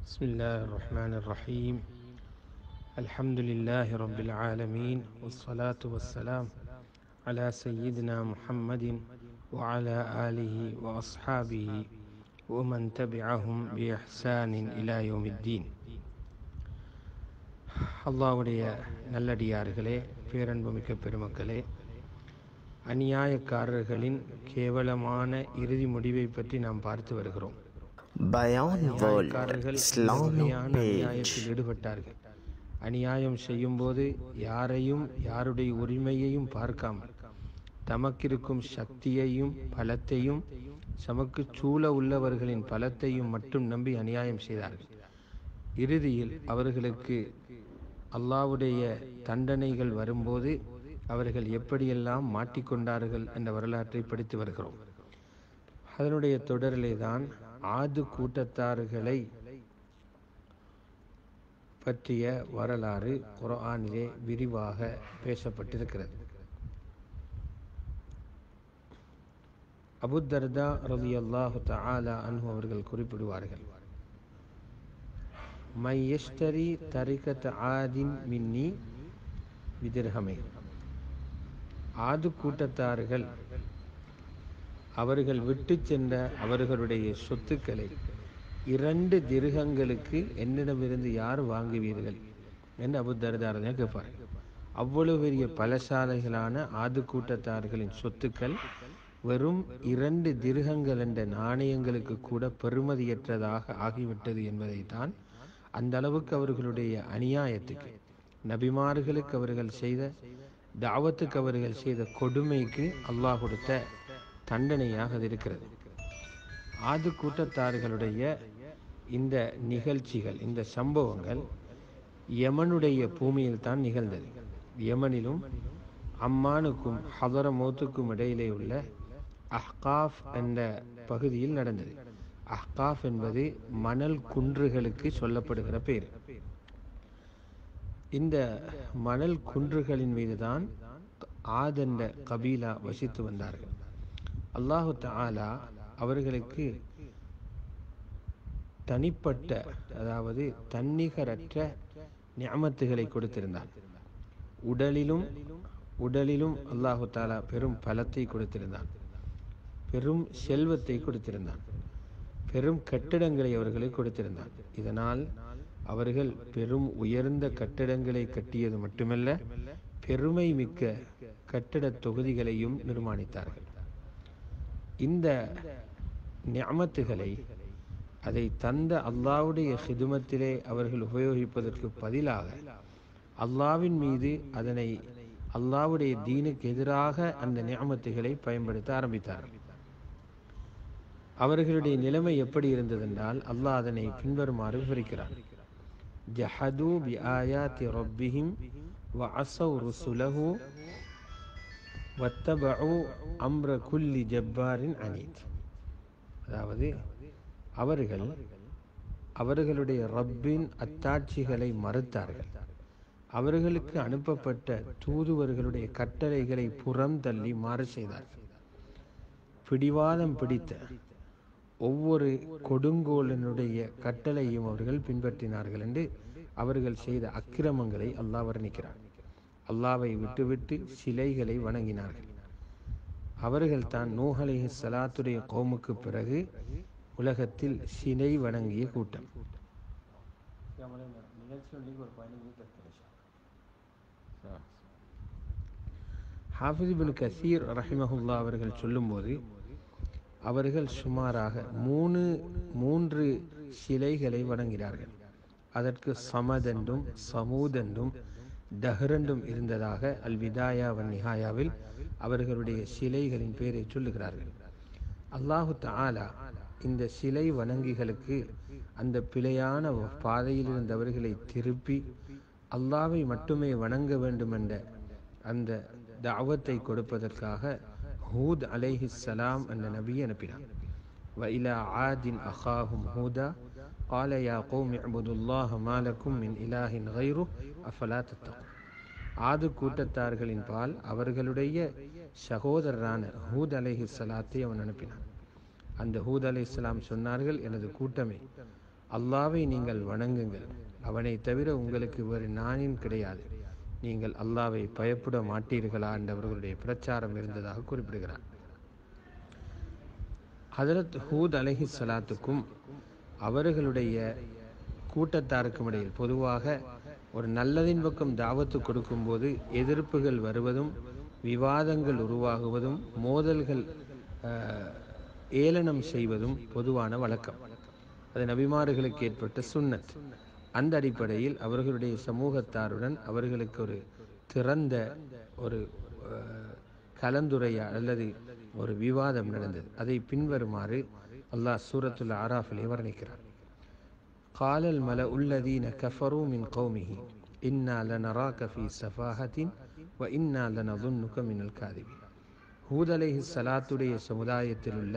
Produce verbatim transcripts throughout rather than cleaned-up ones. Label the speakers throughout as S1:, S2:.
S1: بسم الله الرحمن الرحيم الحمد لله رب العالمين والصلاة والسلام على سيدنا محمد وعلى آله وأصحابه ومن تبعهم بإحسان إلى يوم الدين. அல்லாஹ்வுடைய நல்லடியார்களே, பேரன்புமிக்க பெருமக்களே, அநியாயக்காரர்களின் கேவலமான இறுதி முடிவை பற்றி நாம் பார்த்து வருகிறோம்.
S2: Bayan World
S1: அநியாயக்காரர்கள் இந்த
S2: Islamic
S1: வகையான
S2: page.
S1: அநியாயத்தில் ஈடுபட்டார்கள். அநியாயம் செய்யும் போது யாரையும் யாருடைய உரிமையையும் பார்க்காமல் தமக்கிருக்கும் சக்தியையும் பலத்தையும் தமக்கு சூழ உள்ளவர்களின் பலத்தையும் மட்டும் நம்பி அநியாயம் செய்தார்கள். இறுதியில் அவர்களுக்கு அல்லாஹ்வுடைய தண்டனைகள் வரும்போது அவர்கள் எப்படியெல்லாம் மாட்டிக்கொண்டார்கள் என்ற வரலாற்றை படித்து வருகிறோம். அதனுடைய தொடரிலே தான் ஆது கூட்டத்தார்களை பற்றிய வரலாறு குர்ஆனிலே விரிவாக பேசப்பட்டிருக்கிறது. அபூ தர்தா ரலியல்லாஹு தஆலா அன்ஹு அவர்கள் குறிப்பிடுவார்கள், மை யஷ்தரி தரிகத் ஆதின் மின்னி பிதிர்ஹமை. ஆது கூட்டத்தார்கள் அவர்கள் விட்டு சென்ற அவர்களுடைய சொத்துக்களை இரண்டு திர்ஹங்களுக்கு என்னிடமிருந்து யார் வாங்குவீர்கள் என்று அபூ தர்தா கேட்பார். அவ்வளவு பெரிய பலசாலைகளான ஆது கூட்டத்தார்களின் சொத்துக்கள் வெறும் இரண்டு திர்ஹங்கள் என்ற நாணயங்களுக்கு கூட பெறுமதியற்றதாக ஆகிவிட்டது என்பதைத்தான், அந்த அளவுக்கு அவர்களுடைய அநியாயத்துக்கு, நபிமார்களுக்கு அவர்கள் செய்த தாவத்துக்கு அவர்கள் செய்த கொடுமைக்கு அல்லாஹ் கொடுத்த தண்டனையாக அது இருக்கிறது. ஆது கூட்டத்தார்களுடைய இந்த நிகழ்ச்சிகள், இந்த சம்பவங்கள் யமனுடைய பூமியில் தான் நிகழ்ந்தது. யமனிலும் அம்மானுக்கும் ஹதரமௌத்துக்கும் இடையிலே உள்ள அஹ்காஃப் என்ற பகுதியில் நடந்தது. அஹ்காஃப் என்பது மணல் குன்றுகளுக்கு சொல்லப்படுகிற பேர். இந்த மணல் குன்றுகளின் மீதுதான் ஆத் என்ற கபீலா வசித்து வந்தார்கள். அல்லாஹு தஆலா அவர்களுக்கு தனிப்பட்ட, அதாவது தன்னிகரற்ற நிஅமத்துகளை கொடுத்திருந்தார். உடலிலும் உடலிலும் அல்லாஹு தஆலா பெரும் பலத்தை கொடுத்திருந்தான், பெரும் செல்வத்தை கொடுத்திருந்தான், பெரும் கட்டிடங்களை அவர்களுக்கு கொடுத்திருந்தான். இதனால் அவர்கள் பெரும் உயர்ந்த கட்டிடங்களை கட்டியது மட்டுமல்ல, பெருமை மிக்க கட்டிட தொகுதிகளையும் நிர்மாணித்தார்கள். இந்த நிஅமத்துகளை, அதை தந்த அல்லாஹ்வுடைய ஹிதுமத்திலே அவர்கள் உபயோகிப்பதற்கு பதிலாக அல்லாஹ்வின் மீது அதனை அல்லாஹ்வுடைய தீனுக்கு எதிராக அந்த நிஅமத்துகளை பயன்படுத்த ஆரம்பித்தார்கள். அவர்களுடைய நிலைமை எப்படி இருந்ததென்றால், அல்லாஹ் அதனை பின்வருமாறு விவரிக்கிறார். ஜஹது பி ஆயாத்தி ரப்பிஹிம் வ அஸவ் ருசுலஹு வத்தபஉ அம்ர குல்லி ஜப்பாரின் அனீத். அதாவது அவர்கள் அவர்களுடைய ரப்பின் அத்தாட்சிகளை மறுத்தார்கள், அவர்களுக்கு அனுப்பப்பட்ட தூதுவர்களுடைய கட்டளைகளை புறம் தள்ளி மாறு செய்தார்கள், பிடிவாதம் பிடித்த ஒவ்வொரு கொடுங்கோலனுடைய கட்டளையும் அவர்கள் பின்பற்றினார்கள் என்று அவர்கள் செய்த அக்கிரமங்களை அல்லாஹ் வர்ணிக்கிறார். அல்லாஹ்வை விட்டுவிட்டு சிலைகளை வணங்கினார்கள். அவர்கள் தான் நூஹ் அலைஹிஸ்ஸலாத்துடைய கௌமுக்கு பிறகு உலகத்தில் சிலை வணங்கிய கூட்டம். ஹாஃபிஸ் இப்னு கஸீர் ரஹிமஹுல்லாஹ் அவர்கள் சொல்லும்போது, அவர்கள் சுமாராக மூணு மூன்று சிலைகளை வணங்கினார்கள். அதற்கு சமதென்றும் சமூதென்றும் டஹ்ரென்றும் இருந்ததாக அல் விதாயா வன் நிஹாயாவில் அவர்களுடைய சிலைகளின் பெயரை சொல்லுகிறார்கள். அல்லாஹு தஆலா இந்த சிலை வணங்கிகளுக்கு அந்த பிழையான பாதையில் இருந்தவர்களை திருப்பி அல்லாஹ்வை மட்டுமே வணங்க வேண்டும் என்ற அந்த தாவத்தை கொடுப்பதற்காக ஹூத் அலைஹிஸ்ஸலாம் என்ற நபியை அனுப்பினார். வ இலா ஆதின் அஹாஹும் ஹூதா قال يا قوم اعبدوا الله ما لكم من إله غيره أفلا تتقون. ஆது கூட்டத்தார்களின் பால் அவர்களுடைய சகோதரரான ஹூத் அலைஹிஸ்ஸலாத்தை அவன் அனுப்பினான். அந்த ஹூத் அலைஹிஸ்ஸலாம் சொன்னார்கள், எனது கூட்டமே, அல்லாவை நீங்கள் வணங்குங்கள், அவனை தவிர உங்களுக்கு வேறு நானின் கிடையாது, நீங்கள் அல்லாவை பயப்பட மாட்டீர்களா என்றவர்களுடைய பிரச்சாரம் இருந்ததாக குறிப்பிடுகிறார். ஹதரத் ஹூத் அலைஹி ஸலாத்துக்கும் அவர்களுடைய கூட்டத்தாருக்கும் இடையில் பொதுவாக ஒரு நல்லதின் பக்கம் தாவத்து கொடுக்கும்போது எதிர்ப்புகள் வருவதும் விவாதங்கள் உருவாகுவதும் மோதல்கள் ஏளனம் செய்வதும் பொதுவான வழக்கம். அது நபிமார்களுக்கு ஏற்பட்ட சுன்னத். அந்த அடிப்படையில் அவர்களுடைய சமூகத்தாருடன் அவர்களுக்கு ஒரு திறந்த ஒரு கலந்துரையா அல்லது ஒரு விவாதம் நடந்தது. அதை பின்வருமாறு அல்லாஹ் சூரத்துல் ஆராஃபிலே வர்ணிக்கிறார். قال الملأ الذين كفروا من قومه إنا لنراك في سفاهة وإنا لنظنك من الكاذبين. ஹூத் அலைஹி ஸலாத்துடைய சமுதாயத்தில் உள்ள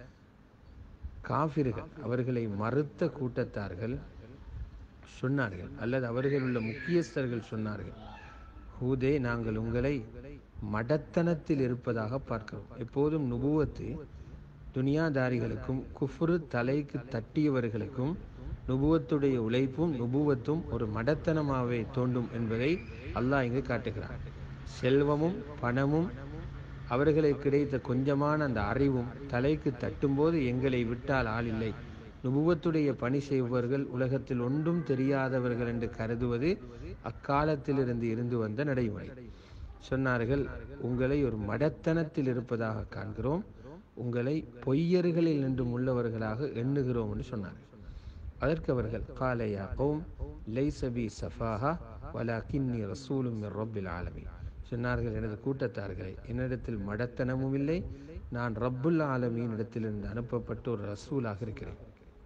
S1: காஃபிர்கள், அவர்களை மறுத்த கூட்டத்தார்கள் சொன்னார்கள், அல்லது அவர்கள் உள்ள முக்கியஸ்தர்கள் சொன்னார்கள், ஹூதே, நாங்கள் உங்களை மடத்தனத்தில் இருப்பதாக பார்க்கிறோம். எப்போதும் நுபுவத்து துனியாதாரிகளுக்கும் குஃப்ரு தலைக்கு தட்டியவர்களுக்கும் நுபுவத்துடைய உழைப்பும் நுபுவத்தும் ஒரு மடத்தனமாகவே தோன்றும் என்பதை அல்லாஹ் இங்கு காட்டுகிறான். செல்வமும் பணமும் அவர்களுக்கு கிடைத்த கொஞ்சமான அந்த அறிவும் தலைக்கு தட்டும்போது எங்களை விட்டால் ஆள் இல்லை, நுபுவத்துடைய பணி செய்பவர்கள் உலகத்தில் ஒன்றும் தெரியாதவர்கள் என்று கருதுவது அக்காலத்திலிருந்து இருந்து வந்த நடைமுறை. சொன்னார்கள், உங்களை ஒரு மடத்தனத்தில் இருப்பதாக காண்கிறோம், உங்களை பொய்யர்களில் நின்றும் உள்ளவர்களாக எண்ணுகிறோம் என்று சொன்னார்கள். அதற்கு அவர்கள், கால யா கௌம் லைஸ பி ஸஃபாஹா வலாகின்னி ரசூலும் மிர் ரப்பில் ஆலமீன், சொன்னார்கள், எனது கூட்டத்தார்களே, என்னிடத்தில் மடத்தனமும் இல்லை, நான் ரப்புல் ஆலமீன் இடத்திலிருந்து அனுப்பப்பட்ட ஒரு ரசூலாக இருக்கிறேன்.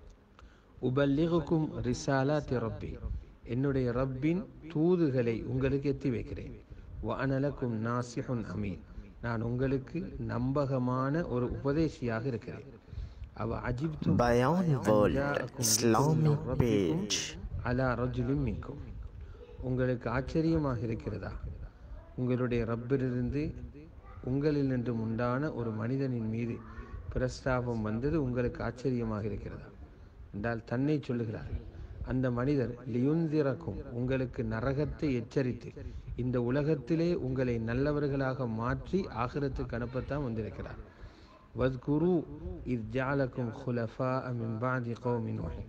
S1: உபல்லிகுக்கும் ரிசாலாத்தி ரப்பி, என்னுடைய ரப்பின் தூதுகளை உங்களுக்கு எத்தி வைக்கிறேன். வஅனலக்கும் நாசிஹுன் அமீன், நான் உங்களுக்கு நம்பகமான ஒரு உபதேசியாக இருக்கிறேன். அவ அஜிப்து
S2: Bayan World Islamic Page.
S1: அலா ரஜுலின் மின்கும், உங்களுக்கு ஆச்சரியமாக இருக்கிறதா, உங்களுடைய ரப்பிலிருந்து உங்களில் நின்றும் உண்டான ஒரு மனிதனின் மீது பிரஸ்தாபம் வந்தது உங்களுக்கு ஆச்சரியமாக இருக்கிறதா என்றால் தன்னை சொல்லுகிறார். அந்த மனிதர் லியுந்திரக்கும், உங்களுக்கு நரகத்தை எச்சரித்து இந்த உலகத்திலே உங்களை நல்லவர்களாக மாற்றி ஆகிரத்துக்கு அனுப்பத்தான் வந்திருக்கிறார். வத்குரு இத் ஜஅலக்கும் குலஃபாஅ மின் பஅதி கௌமி நூஹ்,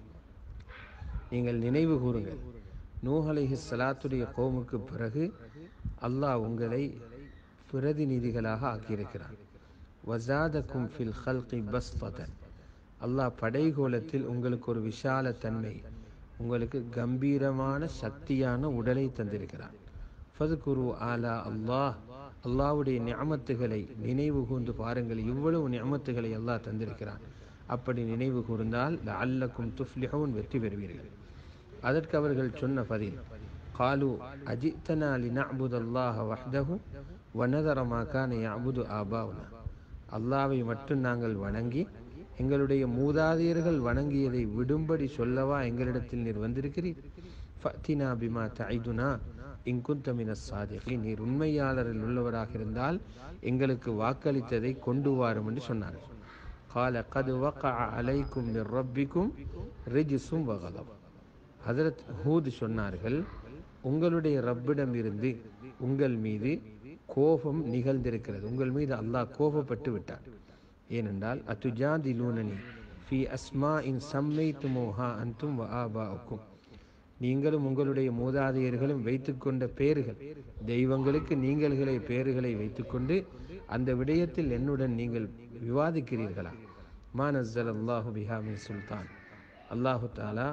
S1: நீங்கள் நினைவு கூறுங்கள், நூஹ் அலைஹிஸ் ஸலாத்துடைய கௌமுக்கு பிறகு அல்லாஹ் உங்களை பிரதிநிதிகளாக ஆக்கியிருக்கிறார். வஸாதக்கும் ஃபில் ஹல்கி பஸ்ததன், அல்லாஹ் படைகோலத்தில் உங்களுக்கு ஒரு விஷால தன்மை, உங்களுக்கு கம்பீரமான சக்தியான உடலை தந்திருக்கிறார். ஃபதுகுரு ஆலா அல்லாஹ், அல்லாஹ்வுடைய நிஅமத்துகளை நினைவு கூர்ந்து பாருங்கள், இவ்வளவு நிஅமத்துகளை அல்லாஹ் தந்திருக்கிறான். அப்படி நினைவு கூர்ந்தால் லஅல்லக்கும் துஃப்லிஹூன், வெற்றி பெறுவீர்கள். அதற்கு அவர்கள் சொன்ன பதில், காலு அஜித்தனா லினஅபுதல்லாஹ வஹ்தஹு வனதர மா கான யஅபுது ஆபாவுனா, அல்லாஹ்வை மட்டும் நாங்கள் வணங்கி எங்களுடைய மூதாதையர்கள் வணங்கியதை விடும்படி சொல்லவா எங்களிடத்தில் நீர் வந்திருக்கிறீர்? ஃபத்தினா பிமா தஇதுனா இன் குன்த மினஸ் ஸாதிகீன், நீர் உண்மையாளரில் உள்ளவராக இருந்தால் எங்களுக்கு வாக்களித்ததை கொண்டு வாரும் என்று சொன்னார்கள். கால கத் வகஅ அலைக்கும் மிர் ரப்பிக்கும் ரிஜ்சும் வகலப், ஹஜரத் ஹூத் சொன்னார்கள், உங்களுடைய ரப்பிடம் இருந்து உங்கள் மீது கோபம் நிகழ்ந்திருக்கிறது, உங்கள் மீது அல்லாஹ் கோபப்பட்டு விட்டார். ஏனென்றால் அத்துஜாதிலூனனி ஃபி அஸ்மாஇன் சம்மைதுமூஹா அன்தும் வ ஆபாஉக்கும், நீங்களும் உங்களுடைய மூதாதையர்களும் வைத்துக்கொண்ட பெயர்கள், தெய்வங்களுக்கு நீங்கள்களை பெயர்களை வைத்துக்கொண்டு அந்த விடயத்தில் என்னுடன் நீங்கள் விவாதிக்கிறீர்களா? மா நஸ்ஸலல்லாஹு பிஹா மின் சுல்தான், அல்லாஹு தஆலா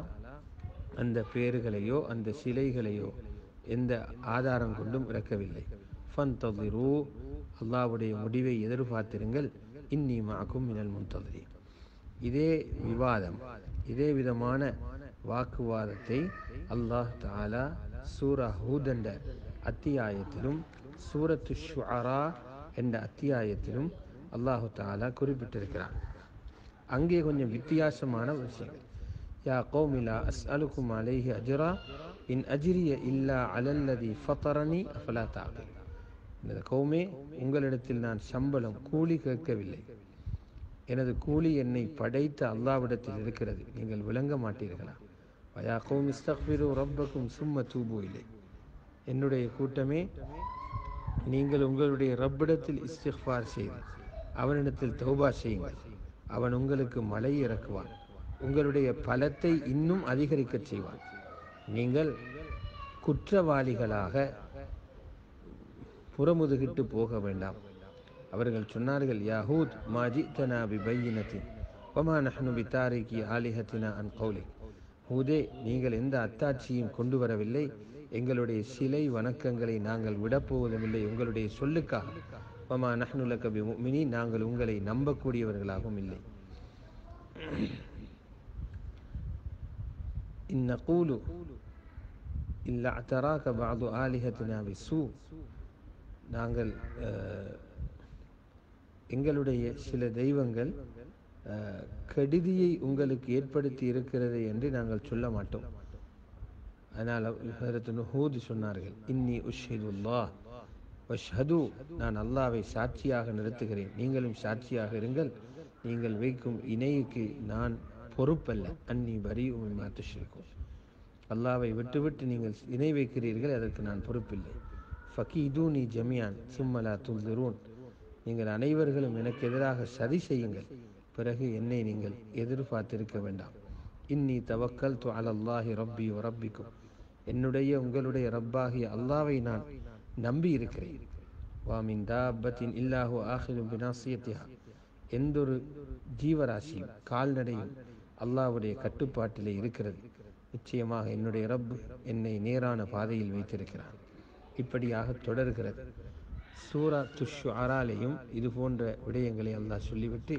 S1: அந்த பெயர்களையோ அந்த சிலைகளையோ எந்த ஆதாரம் கொண்டும் இறக்கவில்லை. ஃபன்ததிரு, அல்லாஹ்வுடைய முடிவை எதிர்பார்த்திருங்கள். இன்னி மஅக்கும் மினல் முன்ததிரீன். இதே விவாதம், இதே விதமான வாக்குவாதத்தை அல்லாஹ் தஆலா சூரா ஹூத் என்ற அத்தியாயத்திலும் சூரத்து ஷுஅரா என்ற அத்தியாயத்திலும் அல்லாஹு தஆலா குறிப்பிட்டிருக்கிறான். அங்கே கொஞ்சம் வித்தியாசமான விஷயங்கள். யா கௌமி லா அஸ்அலுக்கும் அலைஹி அஜ்ரா இன் அஜ்ரிய இல்லா அலல்லதி ஃபதரனி அஃபலா தஅகிலூன், இந்த கௌமே, உங்களிடத்தில் நான் சம்பளம் கூலி கேட்கவில்லை, எனது கூலி என்னை படைத்த அல்லாவிடத்தில் இருக்கிறது, நீங்கள் விளங்க மாட்டீர்களா? வயா கௌமி இஸ்தக்ஃபிரு ரப்பக்கும் சும்ம தூபு இலை. என்னுடைய கூட்டமே, நீங்கள் உங்களுடைய ரப்பிடத்தில் இஸ்திக்ஃபார் செய்து அவனிடத்தில் தௌபா செய்யுங்கள். அவன் உங்களுக்கு மழை இறக்குவான், உங்களுடைய பலத்தை இன்னும் அதிகரிக்கச் செய்வான். நீங்கள் குற்றவாளிகளாக புறமுதுகிட்டு போக வேண்டாம். அவர்கள் சொன்னார்கள், யாஹூத் மாஜி தனா பி பையினத்தின் வமா நஹ்னு பி தாரிகி ஆலிஹத்தினா அன் கௌலிக். ஹூதே, நீங்கள் எந்த அத்தாட்சியும் கொண்டு வரவில்லை, எங்களுடைய சிலை வணக்கங்களை நாங்கள் விடப்போவதுமில்லை உங்களுடைய சொல்லுக்காக. வமா நஹ்னு லக பி முஃமினீன், நாங்கள் உங்களை நம்பக்கூடியவர்களாகவும் இல்லை. இன் நகூலு இல்லா அத்தராக பஅது ஆலிஹத்தினா பிஸ்ஸூ, நாங்கள் எங்களுடைய சில தெய்வங்கள் கெடுதியை உங்களுக்கு ஏற்படுத்தி இருக்கிறது என்று நாங்கள் சொல்ல மாட்டோம். அதனால் ஹஜ்ரத் ஹூத் சொன்னார்கள், இன்னி உஷ்ஹிதுல்லாஹ் வஷ்ஹது, நான் அல்லாஹ்வை சாட்சியாக நிறுத்துகிறேன், நீங்களும் சாட்சியாக இருங்கள். நீங்கள் வைக்கும் இணைக்கு நான் பொறுப்பல்ல. அன்னி பரீஉ மிம்மா துஷ்ரிகூன், அல்லாஹ்வை விட்டுவிட்டு நீங்கள் இணை வைக்கிறீர்கள், அதற்கு நான் பொறுப்பில்லை. ஃபகீதூனி ஜமியான் சும்ம லா துன்திரூன், நீங்கள் அனைவர்களும் எனக்கு எதிராக சதி செய்யுங்கள், பிறகு என்னை நீங்கள் எதிர்பார்த்திருக்க வேண்டாம். இன்னி தவக்கல்து அலல்லாஹி ரப்பி வ ரப்பிக்கும், என்னுடைய உங்களுடைய ரப்பாகிய அல்லாஹ்வை நான் நம்பி இருக்கிறேன். வா மின் தாப்பத்தின் இல்லாஹு ஆஹிரும் பினாசியத்திஹா, எந்தொரு ஜீவராசியும் கால்நடையும் அல்லாஹ்வுடைய கட்டுப்பாட்டிலே இருக்கிறது. நிச்சயமாக என்னுடைய ரப் என்னை நேரான பாதையில் வைத்திருக்கிறான். இப்படியாக தொடர்கிறது. சூரா துஷ்ஷுஆராலையும் இது போன்ற விடயங்களை அல்லாஹ் சொல்லிவிட்டு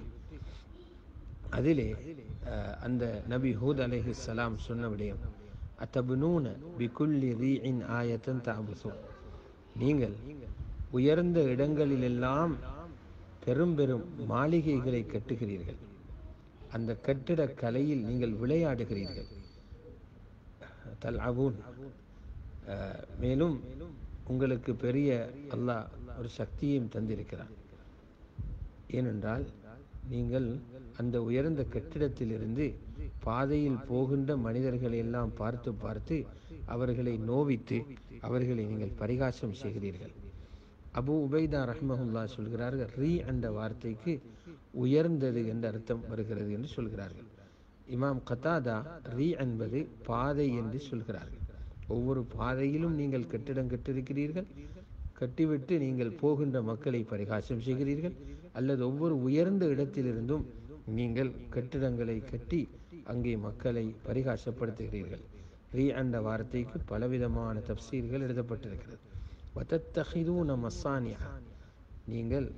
S1: அதிலே அந்த நபி ஹூத் அலைஹிஸ்ஸலாம் சொன்ன விடயம், அத்தபுனூன பிகுல்லி ரீஇன் ஆயத்தன் தஅபுசூன், நீங்கள் உயர்ந்த இடங்களிலெல்லாம் பெரும் பெரும் மாளிகைகளை கட்டுகிறீர்கள், அந்த கட்டிட கலையில் நீங்கள் விளையாடுகிறீர்கள். தல்அபூன், மேலும் உங்களுக்கு பெரிய அல்லாஹ் ஒரு சக்தியையும் தந்திருக்கிறான். ஏனென்றால் நீங்கள் அந்த உயர்ந்த கட்டிடத்திலிருந்து பாதையில் போகின்ற மனிதர்களை எல்லாம் பார்த்து பார்த்து அவர்களை நோவித்து அவர்களை நீங்கள் பரிகாசம் செய்கிறீர்கள். அபு உபைதா ரஹ்மஹுல்லா சொல்கிறார்கள், ரீ என்ற வார்த்தைக்கு உயர்ந்தது என்ற அர்த்தம் வருகிறது என்று சொல்கிறார்கள். இமாம் கத்தாதா ரீ என்பது பாதை என்று சொல்கிறார்கள். ஒவ்வொரு பாதையிலும் நீங்கள் கட்டிடம் கட்டிருக்கிறீர்கள், கட்டிவிட்டு நீங்கள் போகின்ற மக்களை பரிகாசம் செய்கிறீர்கள், அல்லது ஒவ்வொரு உயர்ந்த இடத்திலிருந்தும் நீங்கள் கட்டிடங்களை கட்டி அங்கே மக்களை பரிகாசப்படுத்துகிறீர்கள். ரீ என்ற வார்த்தைக்கு பலவிதமான தப்சீர்கள் எழுதப்பட்டிருக்கிறது. வதத்தஹிதூன மஸானிஅ, நீங்கள்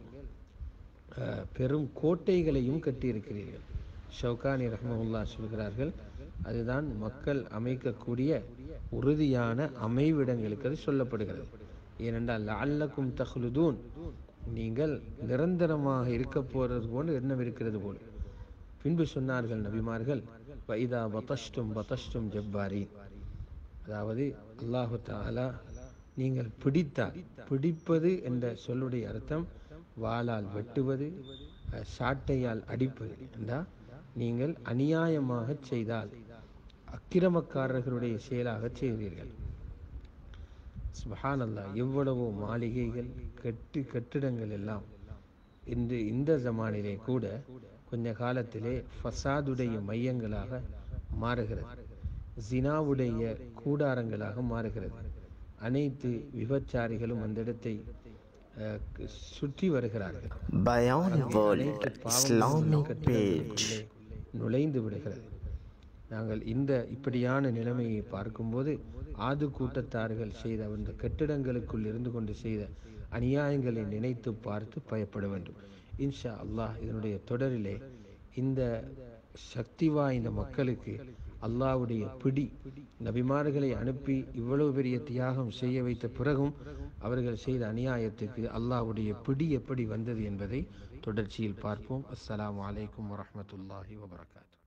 S1: பெரும் கோட்டைகளையும் கட்டியிருக்கிறீர்கள். ஷௌகானி ரஹ்மஹுல்லா சொல்கிறார்கள், அதுதான் மக்கள் அமைக்கக்கூடிய உறுதியான அமைவிடங்களுக்கு அது சொல்லப்படுகிறது. ஏனென்றால் லஅல்லக்கும் தஹ்லுதூன், நீங்கள் நிரந்தரமாக இருக்க போறது போல் எண்ணம் இருக்கிறது போல். பின்பு சொன்னார்கள் நபிமார்கள், வைதா பதஷ்டும் பதஷ்டும் ஜப்பாரீன், அதாவது அல்லாஹு தஆலா நீங்கள் பிடித்தால், பிடிப்பது என்ற சொல்லுடைய அர்த்தம் வாளால் வெட்டுவது, சாட்டையால் அடிப்பது என்றா, நீங்கள் அநியாயமாக செய்தால் அக்கிரமக்காரர்களுடைய செயலாக செய்வீர்கள். சுப்ஹானல்லாஹ், எவ்வளவோ மாளிகைகள் கட்டு கட்டிடங்கள் எல்லாம் இன்று இந்த ஜமானிலே கூட கொஞ்ச காலத்திலே ஃபசாதுடைய மையங்களாக மாறுகிறது, ஜினாவுடைய கூடாரங்களாக மாறுகிறது. அனைத்து விபச்சாரிகளும் அந்த இடத்தை சுற்றி வருகிறார்கள். நுழைந்து விடுகிறது. நாங்கள் இந்த இப்படியான நிலைமையை பார்க்கும்போது ஆது கூட்டத்தார்கள் செய்த அந்த கட்டிடங்களுக்குள் இருந்து கொண்டு செய்த அநியாயங்களை நினைத்து பார்த்து பயப்பட வேண்டும். இன்ஷா அல்லாஹ் இதனுடைய தொடரிலே இந்த சக்தி வாய்ந்த மக்களுக்கு அல்லாஹ்வுடைய பிடி, நபிமார்களை அனுப்பி இவ்வளவு பெரிய தியாகம் செய்ய வைத்த பிறகும் அவர்கள் செய்த அநியாயத்துக்கு அல்லாஹ்வுடைய பிடி எப்படி வந்தது என்பதை தொடர்ச்சியில் பார்ப்போம். அஸ்ஸலாமு அலைக்கும் வரஹ்மத்துல்லாஹி வபரகாத்துஹு.